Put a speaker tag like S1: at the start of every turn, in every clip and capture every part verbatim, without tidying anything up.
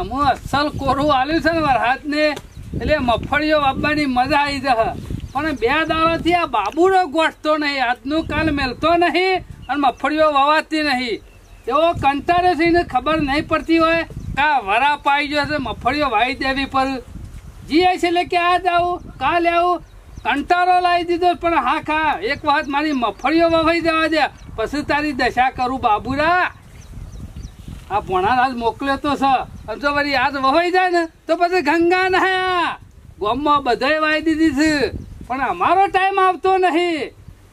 S1: હું અસલ કોરું આલ્યું છે ને વરસાદ ને એટલે મગફળીઓ વાવવાની મજા આવી જશે. પણ બે દાડાથી આ બાબુનો ગોઠતો નહીં, આજનું કાલ મેલતો નહીં અને મગફળીઓ વાવાતી નહીં. એવો કંટાળો છે, એને ખબર નહીં પડતી હોય કા વરા પાઈ ગયો છે, મગફળીઓ વાવી દેવી પર જીએ છે એટલે કે આજ આવું કાલે આવું કંટાળો લાવી દીધો. પણ હા ખા એક વખત મારી મગફળીઓ વવાઈ જવા દે પછી તારી દશા કરું બાબુરા. આ ભણારાજ મોકલ્યો તો છે, જો વળી આજ વવાઈ જાય ને તો પછી ગંગા નહાયા ગામમાં બધાય વાવી દીધી છે, પણ અમારો ટાઈમ આવતો નહીં.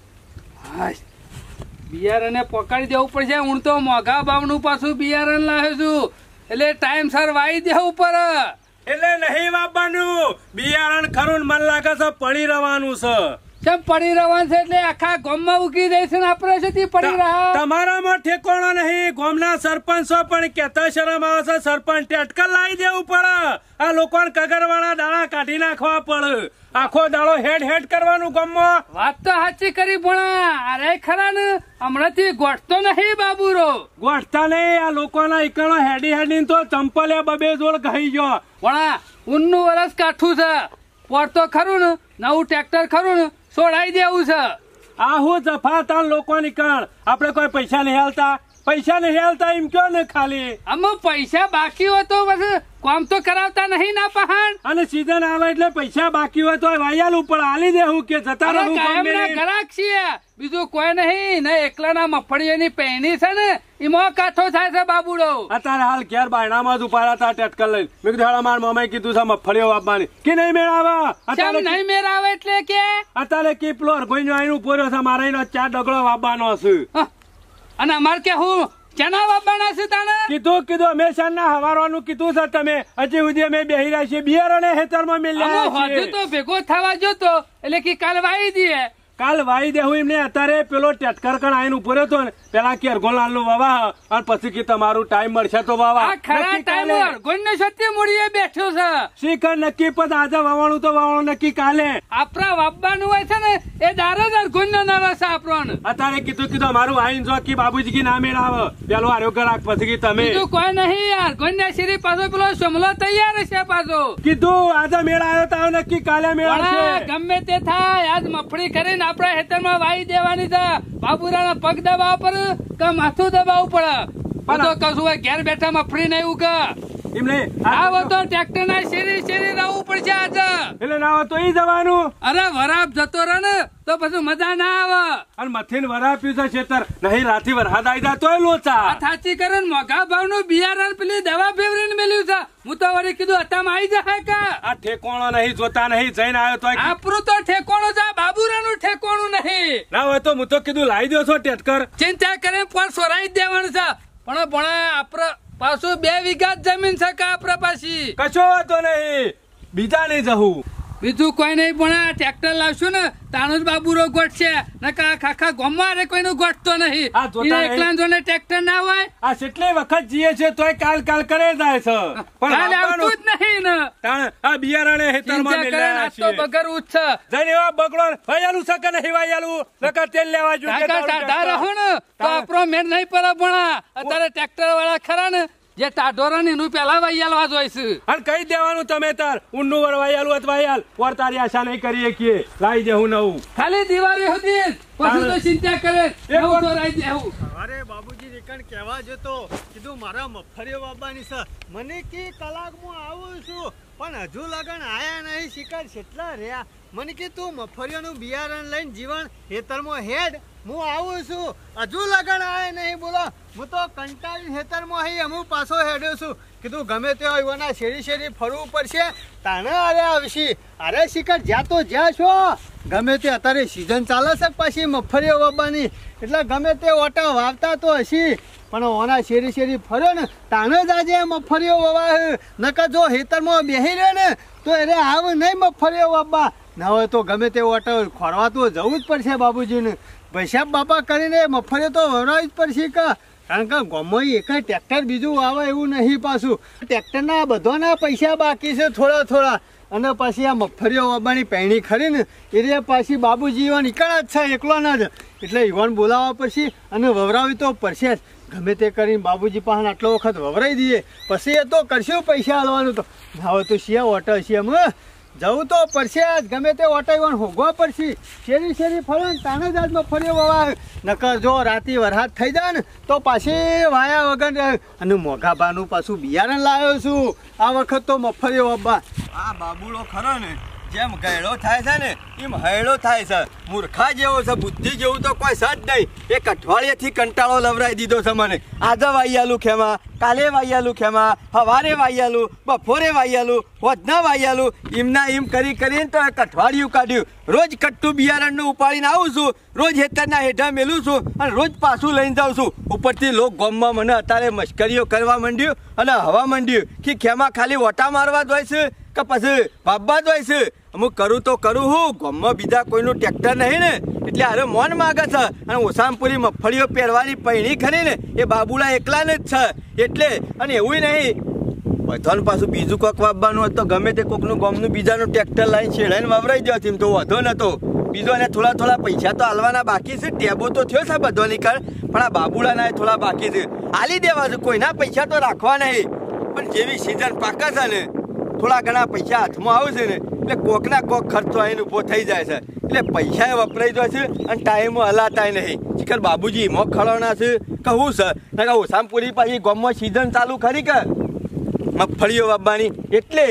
S1: બિયારણને પકડી દેવું પડશે. હું તો મોઘા ભાવનું પાછું બિયારણ લાવ્યો છું એટલે ટાઈમ સર વાવી દેવું પડે.
S2: એટલે નહીં વાપવાનું બિયારણ ખરું મન લાગે છે પડી રહેવાનું છે.
S1: કેમ પડી રહેવાનું છે એટલે આખા ગામમાં ઉગી જાય છે ને આપણે સુધી પડી રહ્યા.
S2: તમારામાં ઠેકોણો નહીં. ગામના સરપંચો પણ કેતા શરમ આવે છે. સરપંચ ટેટકલ લાવી દેવું પડે. આ લોકોને કગરવાળા દાડા કાઢી નાખવા પડે. આખો દાડો હેડ હેડ કરવાનું ગામમાં.
S1: વાત તો સાચી કરી પણ અરે ખરા ને હમણાંથી ગોઠતો નહીં બાબુરો.
S2: ગોઠતા નહીં. આ લોકોના એકડો હેડી હેડી તો ચંપલે બબે જોડ કહી ગયો.
S1: પણ ઊનનું વરસ કાઠું છે. પડતો ખરું ને નવું ટ્રેક્ટર ખરું ને છોડાઈ દેવું છે.
S2: આ હું જફાતા લોકોની કણ આપડે કોઈ પૈસા નહીં હાલતા. પૈસા નહીં હાલતા એમ કયો ને ખાલી
S1: આમાં પૈસા બાકી હોય તો બસ કામ તો કરાવતા નહીં ના પહાણ.
S2: અને સીઝન આવે એટલે પૈસા બાકી હોય તો વાયાલ ઉપર હાલી દેવું કે જતા રહું.
S1: કાયમના ગ્રાહક છીએ બીજું કોઈ નહીં. ને એકલાના મગફળીઓની પહેણી છે ને એમાં કાઠો થાય છે બાબુડો.
S2: અત્યારે હાલ ઘેર બાયણામાં જ ઉપાડ્યા હતા ટેટકલ લઈને. મેં કીધું મારા મામાએ કીધું છે મગફળીઓ વાપવાની કે નહીં મેળાવા.
S1: અત્યારે નહીં મેળાવે એટલે કે
S2: અત્યારે કે પેલો અરગોઈ આઈનું પોર્યો છે મારા એનો ચાર ડગલો વાપવાનો છે.
S1: અને અમારે કે હું ચના વાપવાના છે તાને
S2: કીધું કીધું હંમેશા ના હવારવાનું કીધું છે. તમે હજી સુધી અમે બેહી રહ્યા છીએ બિયારણે હેતરમાં મેલ્યા
S1: હજુ તો ભેગો થવા જોતો એટલે કે કાલ વાવી દઈએ.
S2: કાલ વાવી દેવું એમને. અત્યારે પેલો ટેટકર કણ આઈને ઉભો રહ્યો હતો ને પેલા કે અરગોલાલ નું વાવા અને પછી કે તમારું ટાઈમ મળશે તો વાવા.
S1: ખરા ટાઈમ અરગોન ને સત્ય મૂડીએ બેઠો છે.
S2: શીખર નક્કી પદ આજે વાવવાનું તો વાવવાનું નક્કી કાલે.
S1: આપણા વાવવાનું હોય છે ને એ દારો જ અરગોન નો નારા છે આપણને.
S2: અત્યારે કીધું કીધું મારું આઈન જો કે બાબુજી કી ના મેળ આવે પેલો આરોગ્ય રાખ પછી કે તમે
S1: કીધું કોઈ નહીં. અરગોન ના શેરી પાછો પેલો સમલો તૈયાર છે પાછો.
S2: કીધું આજે મેળ આવ્યો તો નક્કી કાલે મેળ આવશે.
S1: ગમે તે થાય આજ મફળી કરીને આપડા હેતરમાં વાવી દેવાની છે. બાબુરાના પગ દબાવ પર કે માથું દબાવવું પડે. તો કશું હોય ઘેર બેઠા મફળી નહીં ઉગા
S2: એમને
S1: આવો તો ટ્રેક્ટર ના શેરી શેરી રહેવું પડશે આજે.
S2: એટલે ના હોય તો ઈ જવાનું.
S1: અરે વરાપ જતો રહે ને તો પછી મજા ના આવે.
S2: અને મથીન વરાપ્યું છે ખેતર નહીં રાતી વરસાદ આવી જાય તોય લોચા.
S1: થાચી કરે મોઘા ભાવ નું બિયારણ પેલી દવા ફેવરીને મેલ્યું છે. હું તો વળી કીધું અત્યામાં આવી જાય કા.
S2: આ ઠેકોણો નહીં જોતા નહીં જઈને આવ્યો તો
S1: આપણું તો ઠેકોણું છે બાબુરાનું ઠેકોણું નહીં.
S2: ના હોય તો હું તો કીધું લાવી દો છો ટેટકર.
S1: ચિંતા કરે પણ સોરાઈ દેવાનું છે. પણ પણ આપડે પાછું બે વીઘા જમીન છે કે આપડે પાછી
S2: કશો વાતો નહીં. બીજા નહીં જવું
S1: બીજું કોઈ નહીં. પણ ટ્રેક્ટર લાવશું ને તાનું જ બાબુરો ગોઠશે. નકા આખા ગામમાં કોઈનું ગોઠતો નહીં. એકલા જોને ટ્રેક્ટર ના હોય.
S2: આ કેટલી વખત જીએ છે તોય કાલ કાલ કરે જાય છે
S1: પણ આવતું જ નહીં ને.
S2: આ બિયારણે હેતરમાં મેલ્યા છે.
S1: તો બગર ઉચ્ચ છે
S2: જઈને એવા બગડો વાયાલું છે કે નહીં વાયાલું નકા તેલ લેવા જોઈએ.
S1: ટાઢા રહો ને તો આપણો મેળ નહીં પડે. પણ અત્યારે ટ્રેક્ટર વાળા ખરા ને જે ટાઢોરા ને એનું પેલા વાયાલવા જોઈશે.
S2: અને કહી દેવાનું તમે તાર ઊંડું વર વાયાલું અથવા વાયાલ પર તારી આશા નહીં કરીએ કે લાવી દેવું નવું.
S1: ખાલી દિવાળી સુધી પછી તો ચિંતા કરે એવું તો લાવી દેવું.
S3: અરે બાબુજી રેકણ કહેવા જતો કીધું મારા મફળીઓ બાબાની છે. મને કે કલાકમાં આવું છું પણ હજુ લગન આયા નહીં. શિકાર કેટલા રહ્યા. મને કે તું મફળીઓનું બિયારણ લઈને જીવન હેતરમાં હેડ હું આવું છું. હજુ લગન આયા નહીં. બોલો હું તો કંટાળી હેતરમાં અહીં અમુક પાછો હેડ્યો છું. કીધું ગમે તે એવાના શેરી શેરી ફરવું પડશે તાને અરે આવશે. અરે શિકાર જ્યાં તો જ્યાં છો ગમે તે અત્યારે સિઝન ચાલે છે પાછી મગફળીઓ વાવવાની એટલે ગમે તે ઓટા વાવતા તો હશી. પણ ઓના શેરી શેરી ફર્યો ને તાને જ આજે મગફળીઓ વાવા. નકર જો હેતરમાં બેસી રહે ને તો એને આવ નહીં મગફળીઓ વાવવા. ના હોય તો ગમે તે ઓટા ખોરવા તો જવું જ પડશે બાબુજીને. પૈસા બાપા કરીને મગફળીઓ તો વરાવી જ પડશે કે. કારણ કે ગામમાં એક ટ્રેક્ટર બીજું આવે એવું નહીં. પાછું ટ્રેક્ટરના બધાના પૈસા બાકી છે થોડા થોડા. અને પછી આ મગફળીઓ વાવવાની પહેણી ખરી ને એટલે પાછી બાબુજી એવા નીકળ્યા જ છે એકલાના જ. એટલે ઈવન બોલાવવા પડશે અને વવરાવી તો પડશે જ. ગમે તે કરીને બાબુજી પાસે આટલો વખત વવરાઈ દઈએ પછી એ તો કરશું પૈસા આલવાનું તો ના હોય તો શિયા ઓટો છે એમ જવું તો પડશે જ ગમે તે ઓટાઈવાનું હોગવા પડશે શેરી શેરી ફરો ને તાને જ આજમાં ફર્યો બાબા નકર જો રાતી વરસાદ થઈ જાય ને તો પાછી વાયા વગર અને મોઘાભાનું પાછું બિયારણ લાવ્યો છું આ વખત તો મફળીઓ બાબા
S4: આ બાબુડો ખરો ને જેમ ગયડો થાય છે ને એમ હયડો થાય છે મૂર્ખા જેવો છે બુદ્ધિ જેવું તો કોઈ છે જ નહીં એક અઠવાડિયેથી કંટાળો લવરાઈ દીધો છે મને આજે વાઈયાલું ખેમાં કાલે વાઈયાલું ખેમાં સવારે વાઈયાલું બપોરે વાઈયાલું હોજના વાઈયાલું એમના એમ કરી કરીને તો એક અઠવાડિયું કાઢ્યું રોજ કટ્ટું બિયારણનું ઉપાડીને આવું છું રોજ હેતરના હેઠા મેલું છું અને રોજ પાછું લઈને જાઉં છું ઉપરથી લોક ગામમાં મને અત્યારે મશ્કરીઓ કરવા માંડ્યું અને હવા માંડ્યું કે ખેમાં ખાલી ઓટા મારવા જ હોય છે કે પછી વાપવા જ હોય છે અમુક કરું તો કરું હું ગામમાં બીજા કોઈનું ટ્રેક્ટર નહીં ને એટલે હારે મોન માગે છે અને ઓસામપુરી મગફળીઓ પહેરવાની પૈણી ખરી ને એ બાબુડા એકલાને જ છે એટલે અને એવું નહીં બધાનું પાછું બીજું કોક વાપવાનું હોય તો ગમે તે કોકનું ગામનું બીજાનું ટ્રેક્ટર લાવીને છેડાઈને વાવરાઈ જાય તેમ તો વધો નતો બીજો એને થોડા થોડા પૈસા તો હાલવાના બાકી છે ટેબો તો થયો છે બધો નીકળ પણ આ બાબુડાના થોડા બાકી છે હાલી દેવા છે કોઈના પૈસા તો રાખવા નહીં પણ જેવી સિઝન પાકે છે ને થોડા ઘણા પૈસા હાથમાં આવે છે ને એટલે કોકના કોક ખર્ચો આવીને ઊભો થઈ જાય છે એટલે પૈસા વપરાઈ જાય છે અને ટાઈમો હલાતાય નહીં શિખર બાબુજી મોં ખળવાના છે કહું છે ને કહું ઓસામપુરી પાછી ગામમાં સિઝન ચાલુ ખરી કે મગફળીઓ વાવવાની એટલે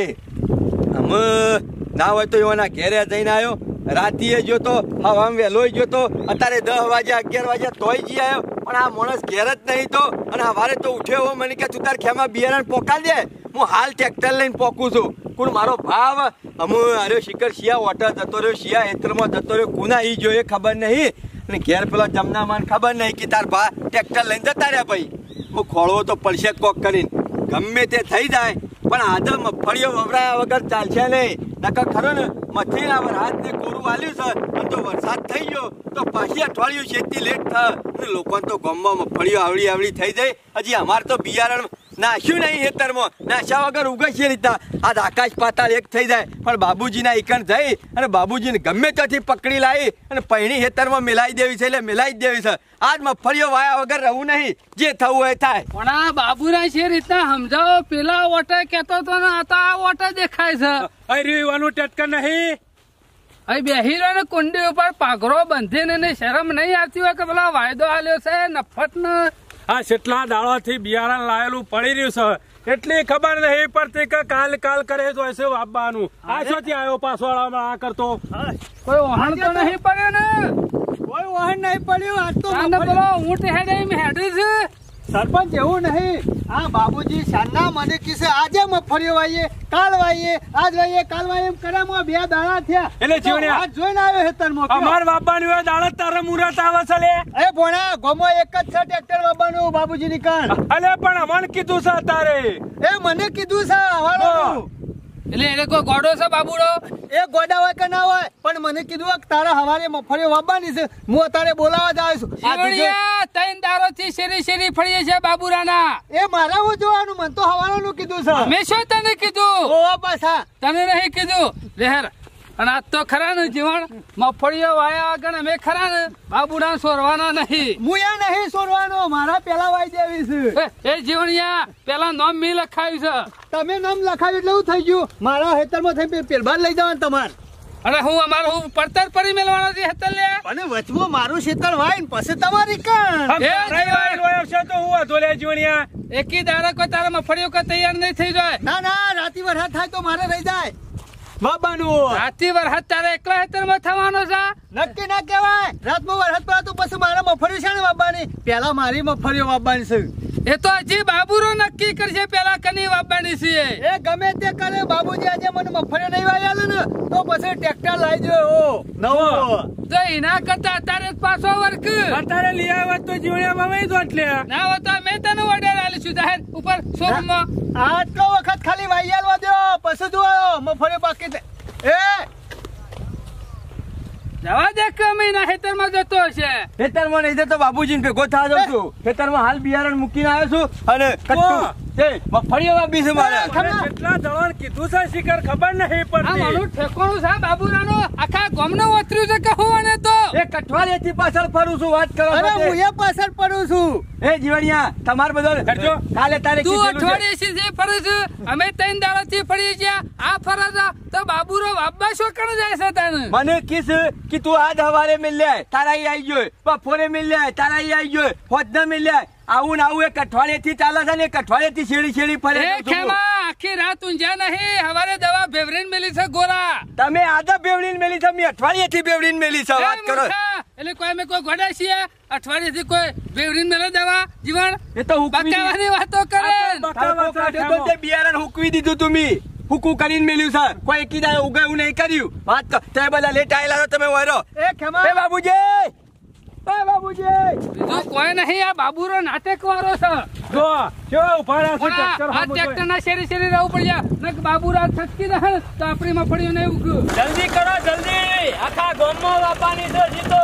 S4: અમે ના હોય તો એવાના ઘેરે જઈને આવ્યો રાતીએ જો તો હવામાં વહેલો ગયો તો અત્યારે દસ વાગ્યા અગિયાર વાગ્યા તોય જઈ આવ્યો પણ આ માણસ ઘેર જ નહીં તો અને સવારે તો ઉઠ્યો મને કે તું તાર ખેમાં બિયારણ પોકાલ દે હું હાલ ટ્રેક્ટર લઈને પોકું છું કોણ મારો ભાવ અમુ અરે શિખર શિયા વોટર જતો રહ્યો શિયા હેતરમાં જતો રહ્યો કોના ઈ જો એ ખબર નહીં અને ઘેર પેલા જમનામાં ખબર નહીં કે તાર ભા ટ્રેક્ટર લઈને જતા રહ્યા ભાઈ હું ખોળવો તો પડશે કોક કરીને ગમે તે થઈ જાય પણ આદમ મગફળીઓ વવરાયા વગર ચાલશે નહીં નકર ખરો ને મથીના વરસાદ ને કોરું આલ્યું છે અને તો વરસાદ થઈ ગયો તો પાછી અઠવાડિયું ખેતી લેટ થાય અને લોકોને તો ગામમાં મગફળીઓ આવડી આવડી થઈ જાય હજી અમારે તો બિયારણ નાખ્યું નહીં હેતરમાં નાશ્યા વગર ઉગશે રીતના આજ આકાશ પાતાળ એક થઈ જાય પણ બાબુજીના ઈકણ જઈ અને બાબુજીને ગમે ત્યાંથી પકડી લાવી અને પૈણી હેતરમાં મેલાઈ દેવી છે એટલે મેલાઈ જ દેવી છે આજ મગફળીઓ વાયા વગર રહું નહીં જે થવું હોય થાય
S1: પણ આ બાબુના છે રીતના સમજાવો પેલા ઓટો કેતો તો ને આ તો આ ઓટો દેખાય છે
S2: અહીં રીવાનું ટેટકર નહીં
S1: અહીં બેહી રહ્યો ને કુંડી ઉપર પાઘરો બંધીને એને શરમ નહીં આવતી હોય કે પેલા વાયદો આલ્યો છે નફત ને
S2: આ કેટલા દાડાથી બિયારણ લાયેલું પડી રહ્યું છે એટલી ખબર નહીં પડતી કે કાલ કાલ કરે તો હશે વાપવાનું આ શોથી આવ્યો પાછવાળામાં આ કરતો
S1: કોઈ વહાણ તો નહીં પડ્યો ને
S3: કોઈ વાહન નહીં પડ્યું આજ તો
S1: આને પેલો ઊંટ હેડે એમ હેડે છે
S3: સરપંચ એવું નહીં આ બાબુજી સાંજના મને કીધે આજે મગફળીઓ વાઈએ કાલ વાઈએ આજ વાઈએ કાલ વાઈએ એમ કરામાં બે દાડા થયા
S2: એટલે જીવણિયા
S3: આજ જોઈને આવ્યો હેતરમાં
S2: અમાર વાપવાની હોય દાડા તારા મુરત આવે છે લે
S3: એ ભોણા ગોમો એક જ છે ટ્રેક્ટર વાપવાનું બાબુજી ની કાન
S2: અલે પણ અમન કીધું છે તારે
S3: એ મને કીધું છે હવાળો
S1: એટલે એને કોઈ ગોડો છે બાબુડો
S3: એ ગોડા હોય કે ના હોય પણ મને કીધું કે તારા હવારે મગફળીઓ વાવવાની છે હું અત્યારે બોલાવા જ આવ્યો છું
S1: જીવણિયા ત્રણ દારો થી શેરી શેરી ફળીએ છે બાબુરાના
S3: એ મારા હું જોવાનું મને તો હવાળાનું કીધું છે
S1: મેં શું તને કીધું
S3: ઓ પાછા
S1: તને નહીં કીધું લહેર અને આજ તો ખરા ને જીવણ મગફળીઓ વાયા વગર અમે ખરા ને બાબુડા સોરવાના નહીં
S3: હું એ નહીં સોરવાનો મારા પેલા વાઈ દેવી છે
S1: એ જીવણિયા પેલા નામ મી લખાયું છે
S3: તમે નામ લખાવ્યું એટલે એવું થઈ ગયું મારા હેતરમાં થઈ પેલબાર લઈ જવાનું તમારે
S1: અને હું અમારું હું પડતર પરી મેળવાનો છે હેતર લે
S3: અને વચમાં મારું શેતર વાય ને પછી તમારી કાન
S1: એ જીવણ
S2: છે તો હું હતો લે જીવણિયા
S1: એકી દાડા કોઈ તારા મગફળીઓ કોઈ તૈયાર નહીં થઈ જાય
S3: ના ના રાતી વરસાદ થાય તો મારે રહી જાય બાબાનું
S1: રાતી વરસાદ તારે એકલા હેતરમાં થવાનો છે
S3: નક્કી ના કહેવાય રાતમાં વરસાદ પડે તો પછી મારા મગફળી છે ને વાવવાની પેલા મારી મગફળીઓ વાવવાની છે
S1: એ તો હજી બાબુરો નક્કી કરશે પેલા કની વાવવાની છે
S3: એ ગમે તે કરે બાબુજી આજે મને મગફળીઓ નહીં વાવી આલે ને તો પછી ટ્રેક્ટર લાવી દો ઓ નવો
S1: તો એના કરતા અત્યારે જ પાછો વર્ક
S2: અત્યારે લઈ આવ્યા તો જીવણિયા બાબા તો એટલે
S1: ના હોતા મેં તને ઓર્ડર આલીશું જાહેર ઉપર શોરૂમમાં
S3: આટલો વખત ખાલી વાઈ આલવા દો પછી જો મગફળી પાકી એ
S1: જવા દે કમી ના હેતરમાં જતો છે
S4: ખેતરમાં નહીં તો બાબુજી ભેગો થવા જાઉં છું ખેતરમાં હાલ બિયારણ મૂકીને આવ્યો છું અને કટ્ટું એ મગફળીઓ વાવી છે મારે
S2: કેટલા દળણ કીધું છે શિખર ખબર નહીં
S1: આ
S2: પડતી
S1: મારું ઠેકોણું છે બાબુરાનો આખા ગામનો વતર્યું છે કે હું અને તો
S4: એક અઠવાડિયેથી પાછળ ફરું છું વાત કરો
S3: અરે
S4: છો
S3: હું એ પાછળ પડું છું
S4: એ જીવણિયા તમાર બધો
S2: કરજો.
S4: કાલે તારે
S1: તું
S4: કીધેલું છે.
S1: અઠવાડિયે થી ફરે છે અમે ત્રણ દાડાથી ફરી ગયા આ ફરજ તો બાબુરો વાબ્બા શું કરે જાય છે તને
S4: મને કીસ કે તું આજ હવારે મિલ્યા તારા ઈ આવી ગયો બપોરે મિલ્યા તારા ઈ આવી ગયો હોજને મિલ્યા આવું ને આવું એક અઠવાડિયેથી ચાલે છે ને એક અઠવાડિયેથી શેડી શેડી ફરે
S1: એ
S4: જાઉં છું.
S1: ખેમા આખી રાત ઊંઝા નહીં હવારે દવા ભેવરીને મેલી છે ગોરા
S4: તમે આદા બેવડીને મેલી છે મેં અઠવાડિયેથી બેવડીને મેલી છે વાત
S1: એ
S4: કરો
S1: મૂર્ખા, એટલે કોઈ અમે કોઈ ગોડા છીએ અઠવાડિયેથી કોઈ ભેવરીને મેલે દવા જીવન
S4: એ તો હુકવી
S1: બકાવાની વાતો કરે
S4: તારો કાઢ્યો તો તે બિયારણ હુકવી દીધું તું હુકુ કરીને મેલ્યું છે કોઈ એકી દાડે ઉગાયું નહીં કર્યું વાત કર તે બધા લેટ આયેલા છો તમે વરો
S3: એ ખેમા
S4: એ બાબુજી એ બાબુજી
S1: બીજું કોઈ નહીં આ બાબુરો નાટક વાળો છે
S2: જો જો ઉભા રહ્યા છે
S1: પણ આ-
S2: ટ્રેક્ટર
S1: આ
S2: સામું જોઈ.
S1: ટ્રેક્ટર ના શેરી શેરી રહેવું પડ્યા નક બાબુરા થકી રહે તો આપણી મફળીઓ નહીં ઉગ્યું
S2: જલ્દી કરો જલ્દી આખા ગામમાં વાપવાની છે જીતો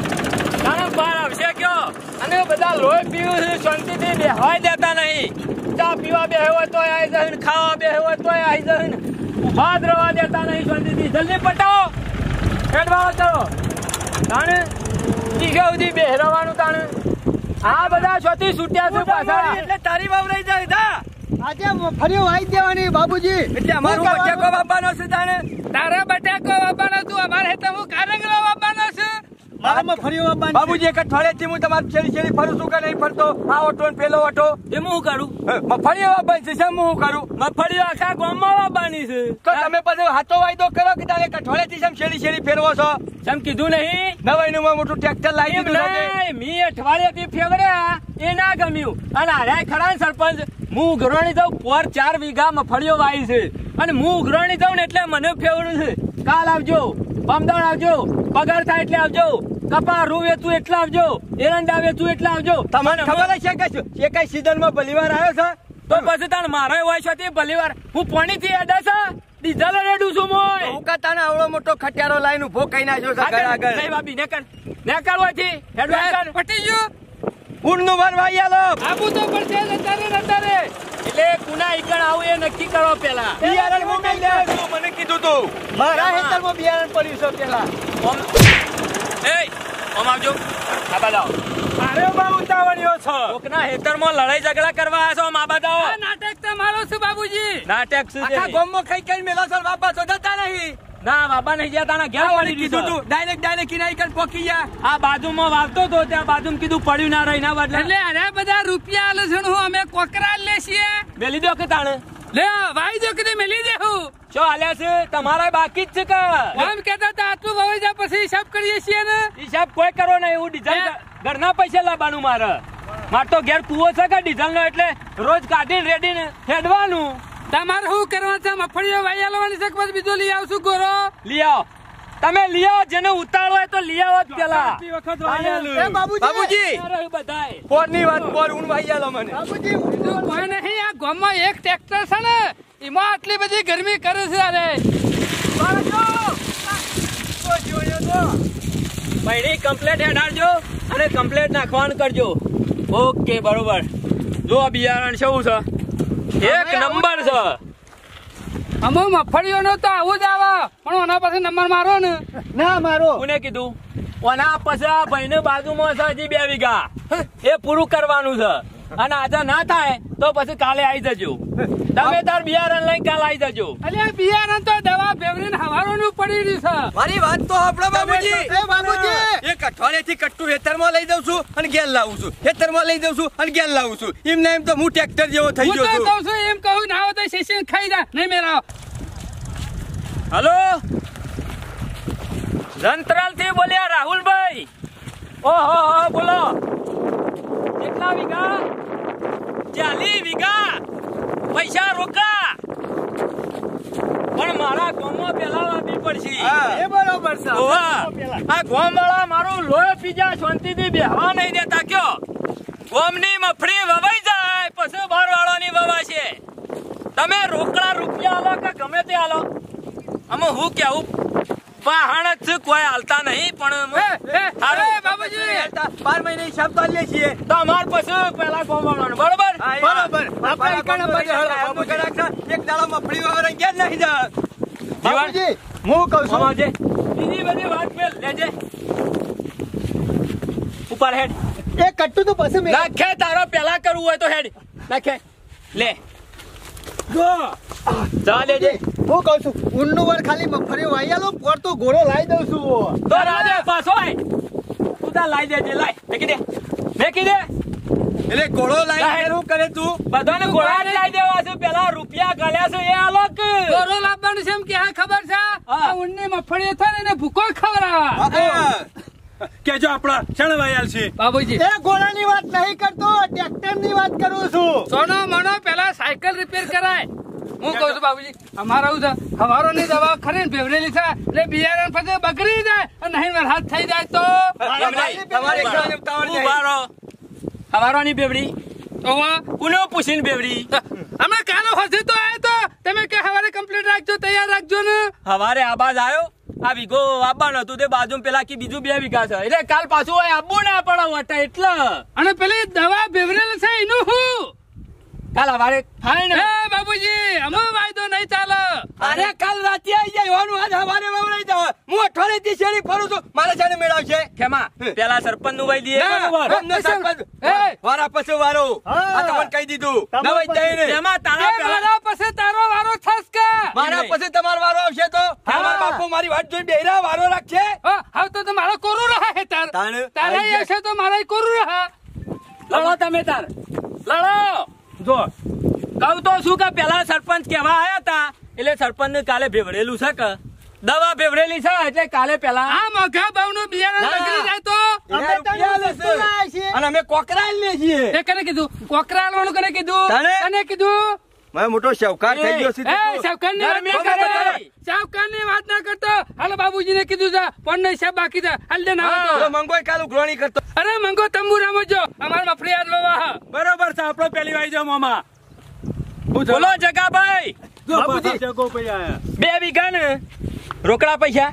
S2: તારા બાર આવશે કયો અને બધા લોહી પીવું છે શાંતિથી બેહવાય દેતા નહીં ચા પીવા બે હોય તો આવી જાય ને ખાવા બે હોય તો આવી જાય ને ઉભા જ રહેવા દેતા નહીં શાંતિથી જલ્દી પટાવો હેડવાળો કરો તાણે ટીકા સુધી બેહરવાનું તાણે આ બધા છોથી છૂટ્યા છે પાછા
S4: એટલે તારી વાવરાઈ જાય દા
S3: આજે ફરી વાઈ દેવાની બાબુજી
S4: એટલે અમારું બચાકો બાપાનો છે તાણે
S1: તારા બટાકો વાપવાનો તું અમારે તો હું કારંગરો વાપવાનો છું
S3: મારામાં ફરી વાઈ
S4: બાબુજી એક અઠવાડિયેથી હું તમારી છેડી છેડી ફરું છું કે નહીં ફરતો આ ઓટો ને પેલો ઓટો
S2: એમ હું કરું
S4: મફળી વાપવાની છે શેમ હું કરું
S2: મગફળી આખા ગામમાં વાપવાની છે
S4: તો તમે પછી હાથો વાયદો કરો કે તારે એક અઠવાડિયેથી શેમ છેડી છેડી ફેરવો છો
S2: સમ કીધું નહીં
S4: નવાઈનું માં મોટું ટ્રેક્ટર લાવી
S2: એમ
S4: દીધું છે
S2: નહીં, મી અઠવાડિયેથી ફેવર્યા એ ના ગમ્યું અને હાર્યા ખરા ને સરપંચ હું ઉઘરાણી જાઉં પર ચાર વીઘા મફળીઓ વાવી છે અને હું ઉઘરાણી જાઉં ને એટલે મને ફેવરું છે કાલ આવજો અમદાવાદ આવજો પગાર થાય એટલે આવજો કપા રૂ વેચું એટલે આવજો એરંડા વેચું એટલે આવજો
S4: તમને ખબર છે કે શું? એ કઈ સીઝન માં ભલીવાર આવ્યો છે
S2: તો પછી તાર મારે હોય છે તે ભલી વાર હું પાણી થી અડા છે ડીઝલ રેડું છું મોય
S4: હું તાને આવડો મોટો ખટિયારો લાઈન ઉભો કઈ નાખ્યો છે ઘર આગળ
S2: નહીં બાબી ને કર ને કર હોયથી હેડવા કર
S1: પટી ગયું
S4: ઊંડનું વન વાઈ આલો
S1: આબુ તો પડશે નતારે નતારે
S2: એટલે કુના ઈકણ આવું એ નક્કી કરો પેલા
S4: બિયારણ હું મેં લે તું મને કીધું તું
S3: મારા હેતરમાં બિયારણ પડ્યું છે પેલા
S2: ઓમ એ ઓમ આવજો આ બાદ આવો અરે બા ઉતાવળિયો છો કોકના હેતરમાં લડાઈ ઝઘડા કરવા આવ્યા છો મા બાદ આવો
S1: આ નાટક તો મારો છે બાબુજી
S2: નાટક શું
S4: આખા
S2: છે
S4: ગામમાં ખાઈ ખાઈ મેલો છો બાપા શોધતા નહીં
S2: ના બાબા નહીં ગયા તાના ઘેર વાળી
S4: કીધું
S2: દીધું
S4: તું ડાયરેક્ટ ડાયરેક્ટ કિનાઈ કર પોકી જા
S2: આ બાજુમાં વાવતો તો ત્યાં બાજુમાં કીધું પડ્યું ના રહી ના બદલે
S1: એટલે અરે બધા રૂપિયા આલે છે ને હું અમે કોકરા લે છીએ
S2: મેલી દો કે તાણે
S1: લે વાઈ દો કે મેલી દેવું
S2: શું હાલ્યા છે તમારા બાકી જ છે કે
S1: એમ કેતા હતા આટલું વવાઈ જાય પછી હિસાબ કરીએ છીએ ને
S2: હિસાબ કોઈ કરો નહીં એવું ડીઝલ ઘરના પૈસા લાવવાનું મારે માર તો ઘેર કુવો છે કે ડીઝલ નો એટલે રોજ કાઢીને રેડીને હેડવાનું
S1: તમારે શું કરવાનું છે મફળીઓ વાઈ આલવાની છે કે પછી બીજું લઈ આવશું ગોરો
S2: લઈ આવો તમે લઈ આવો જેને ઉતાળો હોય તો લઈ આવો જ પેલા
S3: એ બાબુજી
S4: બાબુજી
S2: અરે બધાય
S4: પોરની વાત પોર ઊન વાઈ આલો મને
S3: બાબુજી
S1: બીજું કોઈ નહીં આ ગામમાં એક ટ્રેક્ટર છે ને એમાં આટલી બધી ગરમી કરે છે અરે
S2: મહિની કમ્પ્લેટ હેડાડજો અને કમ્પ્લેટ નાખવાનું કરજો ઓકે બરોબર જો આ બિયારણ શું છે એક નંબર છે
S1: અમુ મફળીઓ નો તો આવું જ આવે પણ ઓના પાસે નંબર મારો ને
S3: ના મારો
S2: કોને કીધું ઓના પછી આ ભાઈને બાજુમાં છે હજી બે વીઘા એ પૂરું કરવાનું છે અને આજે ના થાય તો પછી કાલે આવી જજો તમે તાર બિયારણ લઈને કાલે આવી જજો
S1: અલ્યા બિયારણ તો દવા ફેવરીને હવારોનું પડી રહ્યું છે
S4: મારી વાત તો સાંભળો બાબુજી
S3: એ બાબુજી
S4: એક અઠવાડિયેથી કટ્ટુ હેતરમાં લઈ દઉં છું અને ઘેર લાવું છું હેતરમાં લઈ દઉં છું અને ઘેર લાવું છું એમ ને એમ તો હું ટ્રેક્ટર જેવો થઈ
S1: હું
S4: ગયો
S1: તો
S4: છું
S1: કહું છું એમ કહું ના હોય તો શેષન ખાઈ જા નહીં મેળાવ
S2: હલો જંત્રાલ થી બોલ્યા રાહુલભાઈ ઓહો હો બોલો કેટલા વીઘા ચાલીસ વીઘા પૈસા રોકા પણ મારા ગામમાં પેલા વાપી પડશે
S3: એ બરોબર છે
S2: ઓવા આ ગામવાળા મારું લોહી પીજા શાંતિથી બેહવા નહીં દેતા કયો ગામની મફળી વવાઈ જાય પછી બાર વાળાની વવાશે તમે રોકડા રૂપિયા આલો કે ગમે તે આલો આમાં હું કેવું પહાણ જ કોઈ હાલતા નહીં પણ
S1: અરે બાબુજી
S4: બાર મહિને હિસાબ તો આલીએ છીએ
S2: તો અમાર પછી પેલા ગામવાળાનું બરોબર
S3: બરોબર આપણે ઈકણ બધે હળો
S4: બાબુ કડાક્ષ એક દાડો મફળી વગર ઘેર નહીં જા
S3: બાબુજી હું કહું છું
S2: સમજે બીજી બધી વાત પેલ લેજે
S5: ઉપર હેડ
S3: એ કટ્ટુ તો પછી મેં
S5: નાખે તારો પેલા કરવું હોય તો હેડ નાખે લે
S2: જો
S5: જા લેજે
S3: હું કહું છું ઊનનું વર ખાલી મફળીઓ વાઈ આલો પોર તો ઘોડો લાવી દઉં છું
S5: તો રાધે પાછો આય તું તા લાઈ દેજે લાઈ મેકી દે મેકી દે
S4: એટલે ઘોડો લાઈ શું કરે તું?
S5: બધાને ઘોડા લાઈ દેવા છે પેલા રૂપિયા ગાલ્યા છે એ આલોક
S1: દોરો લાવવાનું છે એમ કે હા ખબર છે આ ઊંડની મફળીઓ થાય ને એને ભૂકો ખવડાવવા
S4: હા.
S2: કેજો આપડા શણવાઈ આલ છે
S1: બાબુજી
S3: એ ઘોડાની વાત નહીં કરતો ટ્રેક્ટરની વાત કરું છું
S1: સોનો મનો પેલા સાયકલ રિપેર કરાય હું કહું છું બાબુજી અમારા આવું છે હવારો ની દવા ખરી ને ભેવરેલી છે એટલે બિયારણ પછી બગડી જાય અને નહીં વરસાદ થઈ જાય તો
S5: એમ નહીં.
S4: તમારે એકલાને ઉતાવળ નહીં.
S5: ઉભારો હવારોની બેવડી
S1: ઓવા
S5: પુનો પૂછીને બેવડી
S1: અમે કાલો હશે તો આયો તો તમે કે હવારે કમ્પ્લીટ રાખજો તૈયાર રાખજો ને
S5: હવારે આબાજ આવ્યો આ વીઘો આપવાનું હતું તે બાજુ પેલા કી બીજું બે વીઘા છે એટલે કાલ પાછું હોય આબુ ના પડે વટા એટલે
S1: અને પેલી દવા ભેવરેલ છે એનું હું
S5: કાલ હવારે થાય ને
S1: એ બાબુજી અમે વાયદો નહીં ચાલે
S4: અરે કાલ રાતે આવી જાય હોવાનું આજ હવારે વવરાઈ જાવ હું અઠવાડિયે થી શેરી ફરું છું મારે જાને મેળાવશે
S5: ખેમા પેલા સરપંચ નું વઈ દઈએ બરોબર
S4: અમને સરપંચ
S1: એ!
S4: વારા પછી વારો આ તમને કહી દીધું
S3: તમારા
S4: નવાઈ જાય ને
S5: એમાં તારા
S1: એ
S5: પેલા
S1: મારા પછી તારો વારો થસ કે
S4: મારા પછી તમારો વારો આવશે તો તમારા બાપુ મારી વાત જોઈ બેરા વારો રાખશે
S1: ઓ, હવે તો તો મારો કોરું રહે હે તાર
S4: તાણે
S1: તારે
S4: આવી જાય.
S1: હશે તો મારે કોરું રહે
S5: લડો તમે તાર લડો
S2: જો
S5: કહું તો શું કે પેલા સરપંચ કેવા આયા હતા એટલે સરપંચ ને કાલે ભેવડેલું છે કે દવા ભેવડેલી છે એટલે કાલે પેલા
S1: આ મોઘા ભાવનું બિયારણ
S5: ના.
S1: બગડી જાય તો
S3: અમે તને વસ્તુ લાયા છીએ.
S4: અને અમે કોકરા લે છીએ
S1: એ કને કીધું કોકરા આલવાનું કને કીધું
S4: તાણે?
S1: કને કીધું
S4: મેં મોટો શાહુકાર થઈ ગયો છે
S1: એ સાવકાર ની વાત ના
S5: નરમી
S1: કરતો
S5: કરે.
S1: સાવકાર ની વાત ના કરતો હાલો બાબુજી ને કીધું છે પણ નહીં સાહેબ બાકી છે હાલ દે ના
S4: તો મંગોય કાલ ઉઘરાણી કરતો
S1: અરે મંગો તંબુરામાં જો અમાર મફળી આજ લોવા
S2: બરોબર છે આપડે પેલી વાઈ જાવ મામા
S5: બોલો જગાભાઈ
S2: જો બાપુજી જગો પૈયા આયા.
S5: બે વીઘા ને રોકડા પૈસા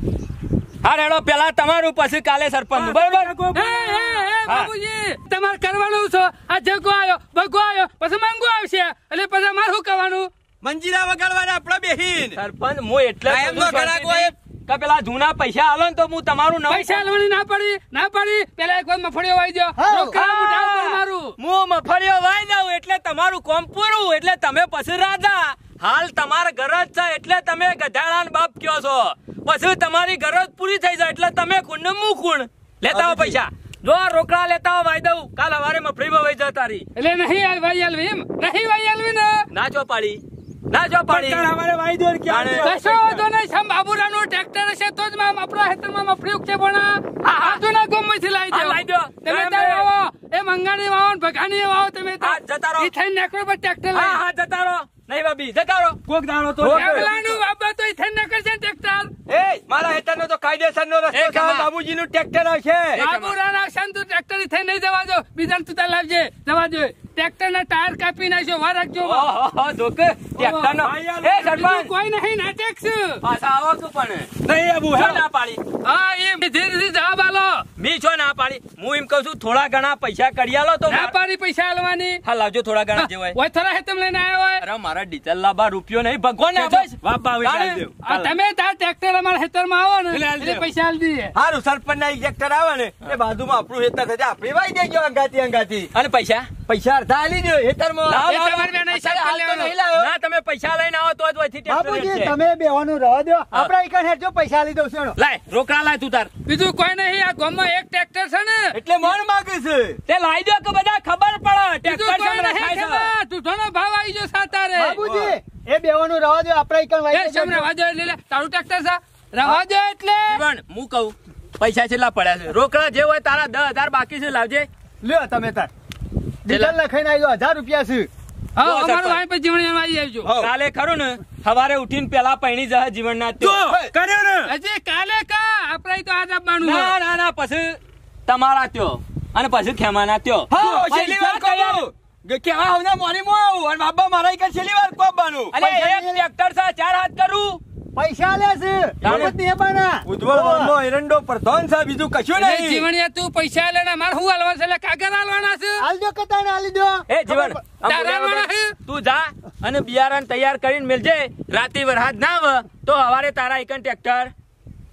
S5: હા રેડો પેલા તમારું પછી કાલે સરપંચ નું બરોબર
S2: જગો
S1: એ
S2: પૈયા
S1: એ
S2: આયા.
S1: એ બાબુજી તમારે કરવાનું છે આ જગો આયો ભગો આયો પછી મંગો આવશે એટલે પછી અમારે શું કરવાનું
S4: મંજીરા વગાડવાના આપડે બેહીન
S5: સરપંચ હું એટલે
S4: કાયમ નો
S5: કહું છું
S4: ઘરાક હોય.
S5: કે પેલા જૂના પૈસા આલો ને તો હું તમારું નવું
S1: પૈસા લેવાની ના પડી ના પડી પેલા એક વાર મફળીઓ વાઈ દો
S3: હા.
S1: રોકડા મોઢા ઉપર મારું
S5: હું મફળીઓ વાઈ દઉં એટલે તમારું કોમ પૂરું એટલે તમે પછી રાજા હાલ તમારે ગરજ છે એટલે તમે ગધાડા બાપ કયો છો પછી તમારી ગરજ પૂરી થઈ જાય એટલે તમે ખૂણ ને હું ખૂણ લેતા આવો પૈસા જો આ રોકડા લેતા આવો વાઈ દઉં કાલ હવારે મફળીમાં વહી જા તારી
S1: એટલે નહીં આ વાઈ આલવી એમ નહીં વાઈ આલવી ને
S5: ના ચો પાડી ના ચો પાડી
S2: પણ અમારે વાઈ દો ને ક્યાં
S5: તાણે.
S2: દેવા
S1: કશો વાંધો નહીં સમ બાબુરાનું ટ્રેક્ટર હશે તો જ મારા આપણા હેતરમાં મફળી ઉગશે પણ આ આજુના ગોમમાંથી લાવી
S5: હા,
S1: દો
S5: લાવી દો.
S1: તમે
S5: એમ
S1: ત્યાં
S5: નહીં.
S1: આવો એ મંગાની વાવો ને ભગાની વાવો તમે
S5: હા, જતા રહો.
S1: ઈ થઈને નીકળો પર ટ્રેક્ટર
S5: હા
S1: લઈ
S5: હા જતા રહો નહીં બાબી જતા રહો
S2: કોક દાડો તો
S5: કોક
S1: એમલાનું બાબા તો ઈ થઈને નીકળશે ને ટ્રેક્ટર
S4: એ મારા હેતરનો તો કાયદેસરનો રસ્તો
S5: એ
S4: છે
S5: ખમા.
S4: બાબુજીનું ટ્રેક્ટર આવશે
S1: બાબુરાના આવશે ને તું ટ્રેક્ટર ઈ થઈને નહીં જવા દો બીજાને તું ત્યાં લાવજે જવા દો ટ્રેક્ટર ના ટાયર કાપી નાખ્યો વાર રાખજો
S5: ઓહો જોકે ટ્રેક્ટર નો એ
S1: બીજું
S5: સરપંચ
S1: કોઈ નહીં નાટક છે
S5: પાછા આવો તું પણ
S2: નહીં આબુ
S5: છો
S2: હેલો.
S5: ના પાડી
S1: હા એમ ધીરે ધીરે જવાબ આલો
S5: મી છો ના પાડી હું એમ કહું છું થોડા ઘણા પૈસા કરી આલો તો
S1: ના પાડી પૈસા આલવાની
S5: હા લાવજો થોડા ઘણા જે હોય
S1: ઓય થોડા હેતમ લઈને આવ્યો હોય
S5: અરે મારા ડીઝલ લાબા રૂપિયો નહીં ભગવાન ને બસ
S2: વાપા આવી
S5: તાણે.
S2: ચાલ દેવ.
S1: આ તમે તાર ટ્રેક્ટર અમારા ખેતરમાં આવો ને
S2: એટલે હાલ
S1: એટલે
S2: દે.
S1: પૈસા આલ દઈએ
S4: હારું સરપંચ ના ટ્રેક્ટર આવે ને એ બાજુમાં આપણું હેતર થશે આપણે વાઈ દેજો અંગાતી અંગાતી
S5: અને પૈસા
S4: પૈસા અડધા આલી દો હેતરમાં
S5: લાવો,
S1: એ
S5: લાવો.
S1: તમારે બેન અહીં
S4: અત્યારે હાલ તો
S1: લેવાનો.
S4: નહીં લાવ્યો.
S5: ના તમે પૈસા લઈને આવો તો જ વહીથી ટ્રેક્ટર
S3: બાપુજી
S5: લેશે.
S3: તમે બેવાનું રહેવા દો આપડા એકણ હેઠ જો પૈસા લઈ દઉં છું
S5: લાય રોકડા લાય તું તાર
S1: બીજું કોઈ નહીં આ ગામમાં એક ટ્રેક્ટર છે ને
S4: એટલે મન માગે છે
S5: તે લાવી દો કે બધા ખબર પડે
S1: બીજું
S5: ટ્રેક્ટર
S1: કોઈ
S5: સામે
S1: નહીં
S5: રખાય છે.
S1: ખેમા, તુઠોનો ભાવ આવી ગયો સાતારે
S3: બાબુજી એ બેવાનું રહેવા દો આપડા એકણ
S1: એ
S3: વાઈ
S1: શેમ રવા દો એટલે લે, તારું ટ્રેક્ટર છે રવા દો એટલે
S5: જીવન હું કહું પૈસા છેલ્લા પડ્યા છે રોકડા જે હોય તારા દસ હજાર બાકી છે લાવજે
S3: લ્યો તમે તાર ડીઝલ લખાઈને આવ્યો હજાર રૂપિયા છે
S1: હા
S5: જો
S1: અમારું
S5: સરપંચ.
S1: વાઈ પછી જીવણી આવી આવજો
S4: હઉ.
S5: કાલે ખરું ને સવારે ઉઠીને પેલા પૈણી જશે જીવનના
S2: જો
S5: ત્યો.
S2: કર્યો ને
S1: હજી કાલે કા આપણે તો આજ આપવાનું
S5: ના
S1: હોય.
S5: ના ના પછી તમારા ત્યો અને પછી ખેમાના ત્યો
S4: હા છેલ્લી વાર કહું કે કેવા હવના મોની મો આવું અને બાબા મારા એક છેલ્લી વાર કોબવાનું
S5: અલે એક ટ્રેક્ટર છે ચાર હાથ કરું
S3: પૈસા લે છે રમત નહીં આપવાના.
S4: ઉજ્જવળ વર્ણનો એરંડો પ્રધાન છે બીજું કશું
S1: એટલે
S4: નહીં
S1: જીવણીયા તું પૈસા લે ને મારે શું હાલવાનું છે એટલે કાગળ હાલવાના છે
S3: આલી દો કતાને આલી દો
S5: એ જીવન આમ
S1: તારા
S5: બોલ્યા
S1: વાળા
S5: વગર તું જા અને બિયારણ તૈયાર કરીને મેલજે રાતે વરસાદ ના આવે તો હવારે તારા એકન ટ્રેક્ટર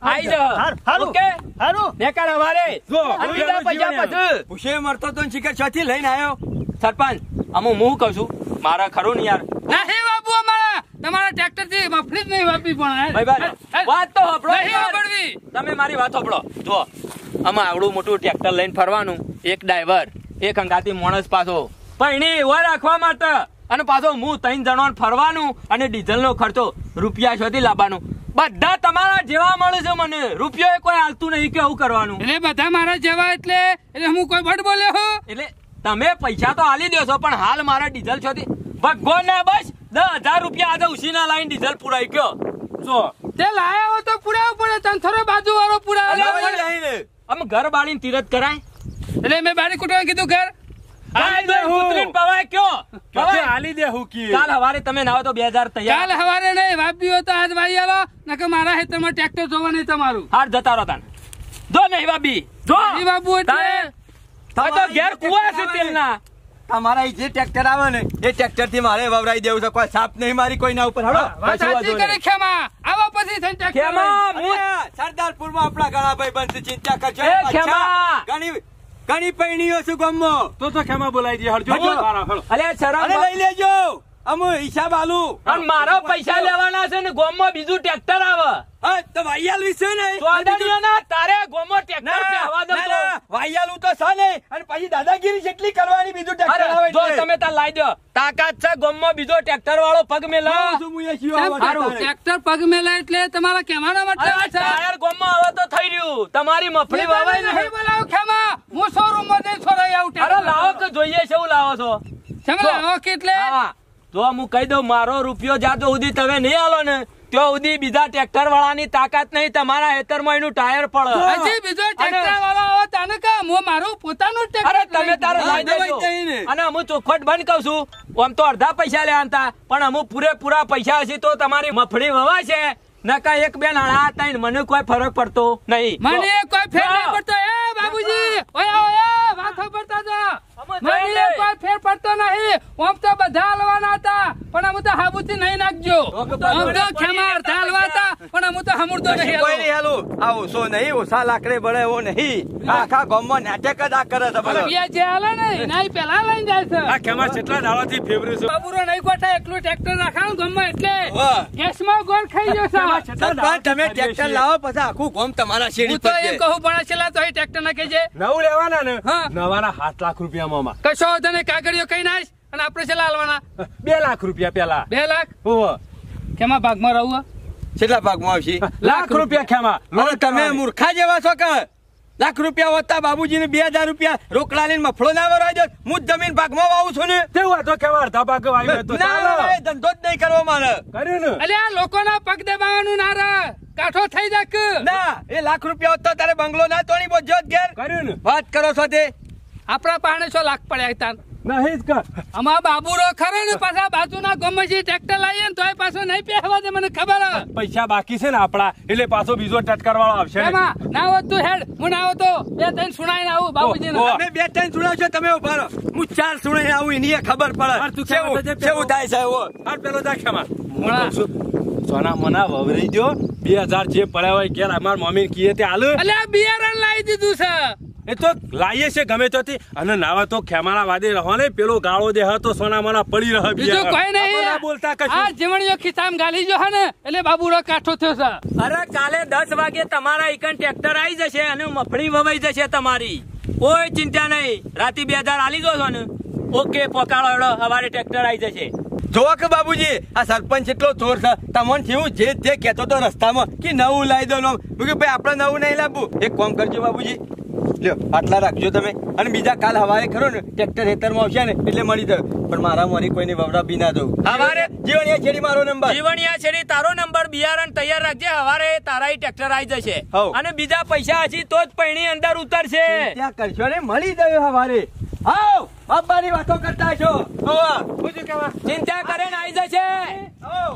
S5: આઈ જા
S3: હારું, હારું.
S5: ઓકે
S3: હારું.
S5: બેકાર હવારે
S2: જો,
S5: અને બીજા પૈસા પછી
S4: પૂછે મરતો તો શિખર છથી લઈને આવ્યો.
S5: સરપંચ અમુ હું કહું છું મારા ખરું ને યાર
S1: નહીં બાપુ અમારા તમારા ટ્રેક્ટર થી મફળી જ નહીં વાપી પણ
S5: ભાઈ ભાઈ વાત તો સાંભળો
S1: નહીં
S5: યાર.
S1: સાંભળવી.
S5: તમે મારી વાત સાંભળો જો આમાં આવડું મોટું ટ્રેક્ટર લઈને ફરવાનું એક ડ્રાઈવર એક અંગાતી માણસ પાછો પૈણી એવા રાખવા માટે અને પાછો હું ત્રણ જણો ફરવાનું અને ડીઝલ નો ખર્ચો રૂપિયા શોધી લાવવાનું બધા તમારા જેવા મળે છે મને રૂપિયો કોઈ હાલતું નહીં કે આવું કરવાનું
S1: એટલે બધા મારા જેવા એટલે એટલે હું કોઈ બડ બોલ્યો હું
S5: એટલે તમે પૈસા તો હાલી દેશો પણ હાલ મારા ડીઝલ છોથી ભગવો ના બસ દસ હજાર રૂપિયા આજે ઉસીના લાઈન ડીઝલ પુરાઈ ગયો
S2: જો
S1: તે લાયા હો તો પુરાવું પડે તને થોડો બાજુ વાળો પુરાવો
S4: અલ્યા ભાઈ નહીં ને.
S5: આમ ઘર બાળીને તીરથ કરાય
S1: એટલે મેં બારી કુટવા કીધું ઘર
S5: હાલ દે ઉતરીને પવાય કયો
S2: ક્યાંથી
S5: પવાય
S2: હાલી દે હું કી
S5: કાલ હવારે તમે નાવો તો બે હજાર તૈયાર
S1: કાલ હવારે નહીં વાપી હોય તો આજ વાઈ આવો નકર મારા હેતરમાં ટ્રેક્ટર જોવા નહીં તમારું
S5: હાર જતા રહો તાન જો નહીં બાબી જો
S1: નહીં બાબુ એટલે
S5: તારે આ તો ઘેર કુવા છે તેલના
S4: તમારા જે ટ્રેક્ટર આવે ને એ ટ્રેક્ટર થી મારે વવરાઈ દેવું છે. કોઈ સાપ નહીં મારી કોઈના ઉપર. હળો.
S1: વાત સાચી કરી ખેમા આવો પછી થઈને ટ્રેક્ટર
S5: ખેમા
S1: લઈને.
S5: હું
S4: અરે, સરદારપુરમાં આપણા ઘણા ભાઈ બનશે. ચિંતા કરશો
S5: એ
S4: નહીં.
S5: ખેમા.
S4: અચ્છા, ઘણી ઘણી પૈણીઓ છું ગામમાં.
S2: તો તો ખેમા બોલાઈ દે હળજો
S5: હળજો.
S2: મારા હળો
S5: અલે શરમ
S4: અરે લઈ લેજો. અમુ હિસાબ આલુ.
S5: અને મારા પૈસા લેવાના છે ને ગોમમાં બીજું ટ્રેક્ટર આવે
S4: હા, તો વાયલ વિશે નહીં.
S5: ચોદડીઓના તારે ગોમમાં ટ્રેક્ટર પહેવા દઉં તો
S4: વાયલ તો છે નહીં. અને પછી દાદાગીરી જેટલી કરવાની બીજું ટ્રેક્ટર આવે
S5: અરે જો
S4: એટલે.
S5: તમે તાર લાઈ દો તાકાત છે ગોમમાં બીજો ટ્રેક્ટર વાળો પગ મેલો
S4: શું મુએ શિવા
S1: સાહેબ,
S4: વાળા
S5: હારું.
S4: તારે.
S1: ટ્રેક્ટર પગ મેલા એટલે તમારા કહેવાનો મતલબ
S5: અરે
S1: છે
S5: ટાયર ગોમમાં આવે તો થઈ રહ્યું તમારી મફળી વાવાય
S1: નહીં
S5: નહીં
S1: બોલાવો ખેમા હું શોરૂમ માં જઈને છોડાઈ આવું
S5: અરે
S1: ટ્રેક્ટર.
S5: લાવો કે જોઈએ છે એવું લાવો છો
S1: તમે લાવો કેટલે
S5: હા જો હું કહી દઉં મારો રૂપિયો જાતો સુધી તમે નહીં આલો ને ત્યાં સુધી બીજા ટ્રેક્ટર વાળાની તાકાત નહીં તમારા હેતરમાં એનું ટાયર પડે
S1: હજી બીજો ટ્રેક્ટર વાળો આવો તને કે હું મારું પોતાનું ટ્રેક્ટર
S5: અરે તમે તારે
S4: હા,
S5: લાઈ દેજો
S4: દવાઈ દઈને.
S5: અને હું ચોખવટ બંધ કહું છું આમ તો અડધા પૈસા લેવાના હતા પણ અમુક પૂરેપૂરા પૈસા હશે તો તમારી મફળી વવાશે નકા એક બે નાણા હતા ને મને કોઈ ફરક પડતો નહીં
S1: મને કોઈ ફેર નહીં પડતો એ બાબુજી ઓયા ઓયા વાતો પડતા હતા મને કોઈ ફેર પડતો નહીં આમ તો બધા હલવાના હતા પણ અમે તો હાબુથી નહીં નાખજો આમ તો ખેમા અડધા હલવા હતા પણ અમે તો હમુરતો નહીં
S4: કોઈ નહીં
S1: હલવો.
S4: હાલું. આ ઓછો નહીં, ઓછા લાકડે બળે એવો નહીં. આખા ગામમાં નાટક જ આ કરે છે બધો.
S1: બે જે હાલે ને એના પેલા લઈને જાય છે
S2: આ ખેમા કેટલા દાડાથી ફેવરી છે
S1: બાબુરો નહીં ગોઠા એકલું ટ્રેક્ટર રાખવાનું ગમમાં એટલે
S4: વાહ.
S1: કેસમાં ગોળ ખાઈ ગયો છે
S4: સરપંચ તમે ટ્રેક્ટર લાવો પછી આખું ગામ તમારા શેરી
S1: હું તો
S4: પર
S1: એમ
S4: છે.
S1: કહું પણ છેલ્લા તો એ ટ્રેક્ટર નાખે છે
S2: નવું લેવાના ને
S1: હા.
S2: નવાના સાત લાખ રૂપિયા મામા
S1: કશો તને કાગળિયો કઈ નાખ અને આપણે છેલ્લા હાલવાના
S2: બે લાખ રૂપિયા પેલા
S1: બે લાખ
S2: ઓહો.
S1: કેમાં ભાગમાં રહું
S4: કેટલા ભાગમાં આવશે?
S2: લાખ રૂપિયા ખેમા
S4: અરે તમે મૂર્ખા જેવા છો કે લાખ રૂપિયા હોતા બાબુજીને બે હજાર રૂપિયા રોકડા લઈને મફળો ના વરાય દો. હું જ જમીન ભાગમાં વાવું છું ને.
S2: તેવું હતો ખેમા અડધા ભાગ વાવી તો
S4: ના,
S2: ચાલો.
S4: ના, એ ધંધો જ નહીં કરવો મારે.
S2: કર્યું ને
S1: અલ્યા લોકોના પગ દબાવવાનું ના રહે કાઠો થઈ જાક
S4: ના, એ લાખ રૂપિયા હોતા તારે બંગલો ના તોડી બોજો જ ઘેર.
S2: કર્યું ને
S4: વાત કરો છો તે.
S1: આપણા પાણે છો લાખ પડ્યા તાન
S2: નહીં જ કર
S1: અમાર બાબુરો ખરો ને પાછા બાજુના ગામમાં જે ટ્રેક્ટર લાવીએ ને તોય પાછો નહીં પહેવા દે મને ખબર હે.
S2: પૈસા બાકી છે ને આપડા એટલે પાછો બીજો ટટકાર વાળો આવશે ને.
S1: એમાં ના હોત તું હેડ હું ના હોતો બે ત્રણ સુણાઈને આવું બાબુજીને
S2: ઓહ, ઓહ.
S4: તમે બે ત્રણ સુણાવશો તમે ઉભા રહો. હું ચાર સુણાઈને આવું એની એ ખબર
S2: હાર, તું
S4: પડે
S2: ખેમા
S4: કેવું
S2: થજે પેલો.
S4: કેવું થાય છે એવો.
S2: હાલ પેલો જા ખેમા
S1: મોણા.
S2: સોના મના વવરી ગયો બે હજાર જે પડ્યા હોય ઘેર અમાર મમ્મી કીએ તે હાલ
S1: અલ્યા બિયારણ લાવી દીધું છે
S2: એ તો લાવીએ છે ગમે ત્યાંથી અને નાવા તો ખેમાના વાદે રહો ને પેલો ગાળો દે હતો સોના મના પડી રહે
S1: બીજું કોઈ નહીં
S2: ના બોલતા
S1: આ
S2: કશું
S1: જીવણીઓ ખિસ્સામાં ગાલી જો હે ને એટલે બાબુરો કાઠો થયો છે
S5: અરે કાલે દસ વાગે તમારા એકન ટ્રેક્ટર આવી જશે અને મફળી વવાઈ જશે તમારી કોઈ ચિંતા નહીં રાતે બે હજાર આલી દો છો ને ઓકે પકાડો એડો સવારે ટ્રેક્ટર આવી જશે
S4: જોવો કે બાબુજી આ સરપંચ એટલો ચોર છે. તમને જેવું જે જે કહેતો તો રસ્તામાં કે નવું લાવી દો નવું. મેં કીધું ભાઈ આપણે નવું નહીં લાવવું. એક કામ કરજો બાબુજી, લ્યો આટલા રાખજો તમે અને બીજા કાલ હવારે ખરો ને ટ્રેક્ટર હેતરમાં આવશે ને એટલે મળી જાય. પણ મારા મારી કોઈને વવડા બી ના દઉં.
S5: હવારે
S4: જીવણીયા છેડી મારો નંબર.
S5: જીવણિયા છેડી તારો નંબર બિયારણ તૈયાર રાખજે હવારે તારા ટ્રેક્ટર આવી જશે
S4: હઉ.
S5: અને બીજા પૈસા હશે તો જ પૈણી અંદર ઉતરશે
S4: ત્યાં કરશો ને મળી જાય હવારે. આવ બાપાની વાતો કરતા છો. હોવા.
S2: શું કહેવા
S5: ચિંતા કરે ને આવી જશે
S4: આવ.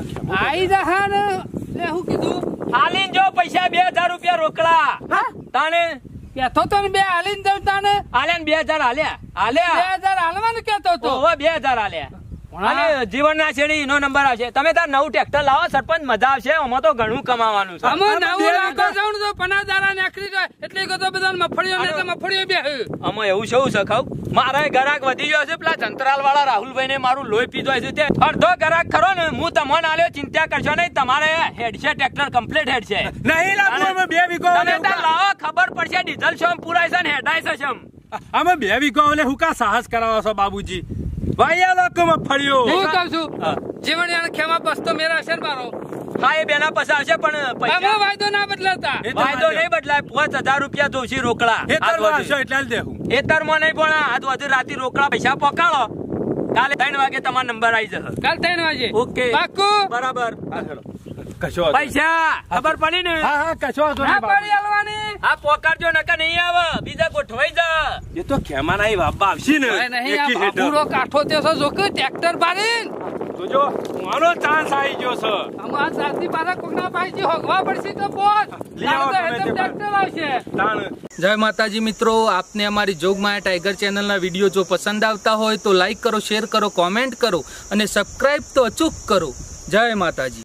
S1: આઈ જા હા ને લે હું કીધું
S5: હાલીને જો પૈસા બે હજાર રૂપિયા રોકડા
S1: હા
S5: તાણે
S1: કેતો તો ને બે હાલીને જવતા ને
S5: હાલ્યા ને બે હજાર હાલ્યા
S1: બે
S5: હાલ્યા
S1: હજાર હાલવાનું કેતો તો
S5: ઓહો બે હજાર હાલ્યા અને જીવન ના છેડી એનો નંબર આવશે. તમે તાર નવું ટ્રેક્ટર લાવો સરપંચ, મજા આવશે. આમાં તો ઘણું કમાવાનું છે.
S1: અમે નવું લાખો જાઉં તો પચાસ દાડા નીકળી જાય એટલે કે તો બધા મફળીઓ ને તો મફળીઓ બે
S5: આમાં એવું શું છે ખાવ મારે ગરાક વધી ગયો છે. પેલા જંતરાલ વાળા રાહુલભાઈ ને મારું લોહી પીધો છે તે અડધો ગરાક ખરો ને હું તમને આલ્યો. ચિંતા કરશો નહીં, તમારે હેડ છે ટ્રેક્ટર કમ્પ્લીટ હેડ છે.
S2: નહીં લાવવું અમે બે વીઘો
S5: તમે તાર લાવો, ખબર પડશે ડીઝલ શોમ પુરાય છે ને હેડાય છે શોમ.
S2: અમે બે વીઘો એટલે હું કા સાહસ કરાવો છો બાબુજી? વાયા લોકો મફળીઓ
S1: હું કહું છું જીવન યાર ખેમા બસતો મેરા છે ને મારો.
S5: હા એ બેના પાસે આવશે પણ
S1: અમે
S5: પૈસા
S1: વાયદો ના બદલાતા.
S5: વાયદો નહીં બદલાય. પાંચ હજાર રૂપિયા જોશી રોકડા.
S2: એ તરવા આવશો એટલે જ દેવું.
S5: એ તરમાં નહીં પણ આજ વધુ રાતી રોકડા પૈસા પકાડો. કાલે ત્રણ વાગે તમારો નંબર આવી જશે.
S1: કાલ ત્રણ વાગે
S5: ઓકે
S1: પાક્કું
S5: બરાબર.
S2: કશો વાંધો
S5: પૈસા ખબર પડી ને?
S2: હા હા કશો વાંધો
S1: ના
S2: નહીં
S1: પડી હાલવાની.
S5: આ પોકારજો નકા નહીં આવે, બીજા ગોઠવાઈ જા.
S2: એ તો ખેમા ના વાપા આવશે ને
S1: અરે નહીં આ
S2: એકી હેઠળ.
S1: બાબુરો કાઠો થયો છે જો કે ટ્રેક્ટર બારીને
S2: તો જો મારો ચાન્સ આવી ગયો છે.
S1: અમાર સાથી પારા કોકના પાઈજી હોગવા પડશે તો બોલ.
S2: લઈ આવો
S1: તારે
S2: તમે
S1: તો
S2: તે
S1: ટ્રેક્ટર આવશે.
S2: તાણ.
S6: જય માતાજી મિત્રો, આપને અમારી જોગમાયા ટાઈગર ચેનલના વિડીયો જો પસંદ આવતા હોય તો લાઈક કરો, શેર કરો, કોમેન્ટ કરો અને સબસ્ક્રાઇબ તો અચૂક કરો. જય માતાજી.